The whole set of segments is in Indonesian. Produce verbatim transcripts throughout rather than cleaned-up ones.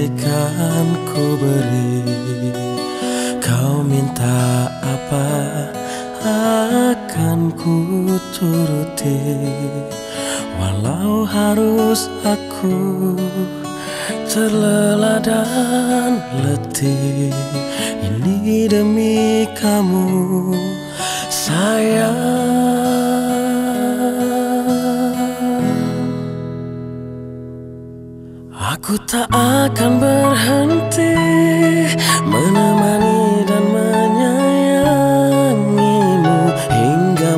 kan ku beri. Kau minta apa akan ku turuti, walau harus aku terlelap dan letih. Ini demi kamu sayang. Aku tak akan berhenti menemani dan menyayangimu hingga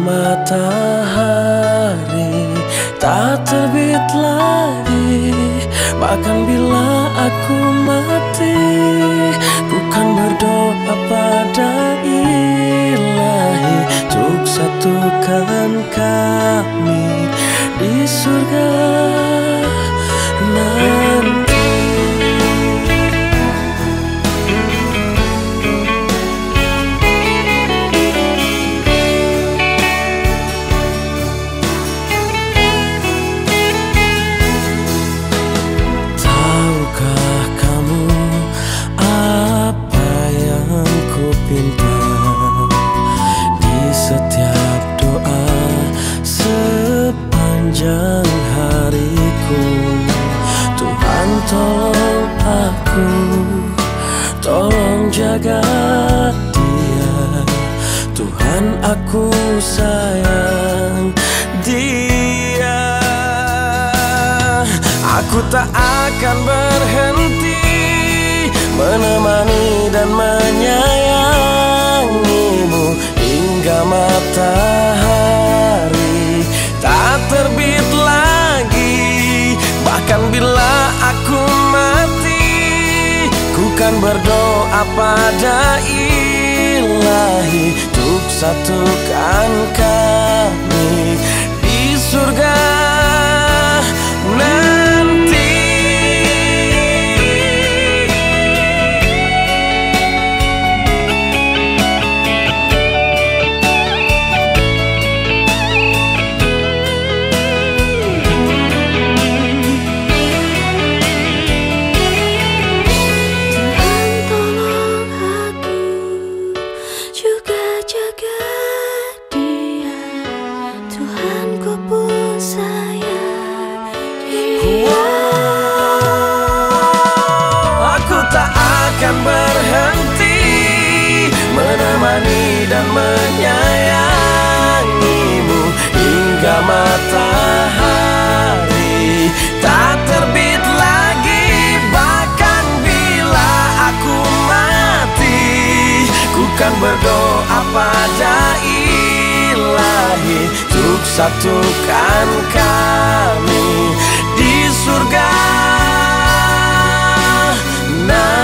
matahari tak terbit lagi. Bahkan bila aku mati, ku kan berdoa pada Ilahi untuk satukan kami di surga nanti. Tahukah kamu apa yang ku pinta di setiap doa sepanjang hariku? Tuhan tolong aku, tolong jaga dia. Tuhan aku sayang dia. Aku tak akan berhenti menemani dan menyayangimu hingga matahari tak terbit lagi. Bahkan bila aku mati, ku kan berdoa pada Ilahi untuk satukan kami di surga nanti. Akan berhenti menemani dan menyayangimu hingga matahari tak terbit lagi. Bahkan bila aku mati, ku kan berdoa pada Ilahi untuk satukan kami di surga. Nah,